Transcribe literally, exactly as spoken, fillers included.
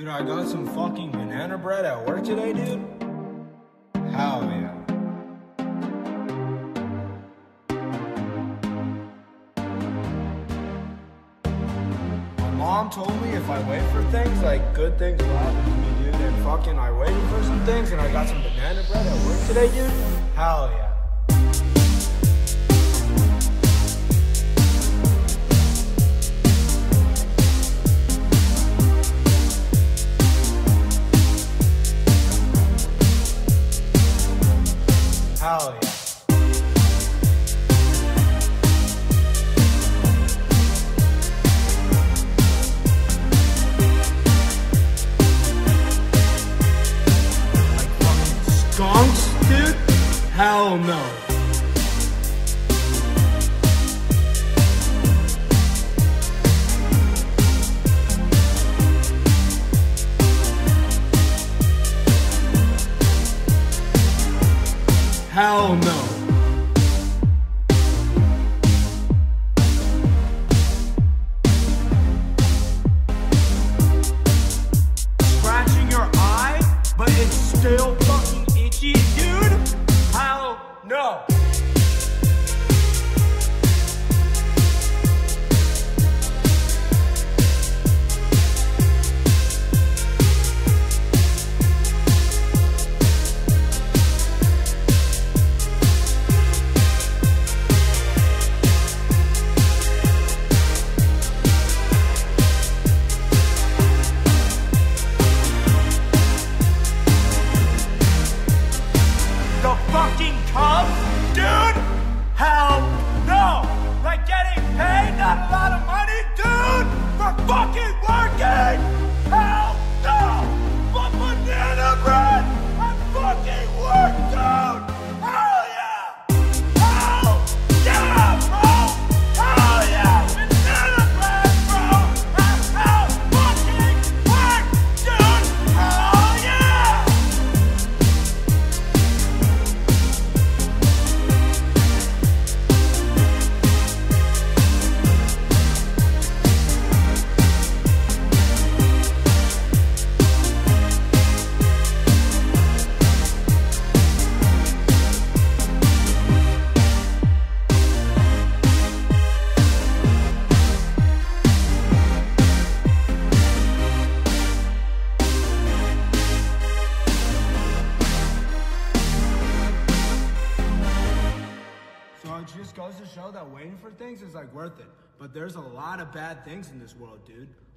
Dude, I got some fucking banana bread at work today, dude. Hell yeah. My mom told me if I wait for things, like good things will happen to me, dude. And fucking I waited for some things and I got some banana bread at work today, dude. Hell yeah. Hell yeah. Like fucking skunks, dude? Hell no. Hell no. Scratching your eye, but it's still fucking itchy, dude? Hell no. Fucking Cubs, dude? Hell no! Like getting paid not a lot of money, dude, for fucking working? Hell no! But banana bread and fucking work, dude! Hell yeah! Hell yeah, bro! Hell yeah! Banana bread, bro! And hell fucking work, dude! Hell yeah! So it just goes to show that waiting for things is like worth it. But there's a lot of bad things in this world, dude.